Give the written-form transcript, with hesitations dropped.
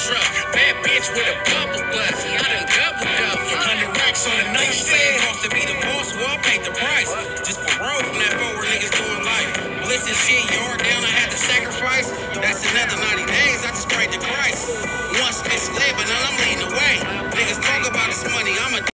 truck. Bad bitch with a bubble butt. I done doubled up. 100 racks on the nightstand. Cost to be the boss, well, I paid the price. Just parole from that forward niggas doing life. Bliss and shit, yard down, I had to sacrifice. That's another 90 days.